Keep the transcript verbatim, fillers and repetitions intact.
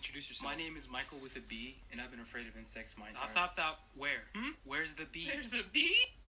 introduce yourself. My name is Michael with a B, and I've been afraid of insects my entire Stop, stop, stop. Where? Hmm? Where's the B? There's a bee?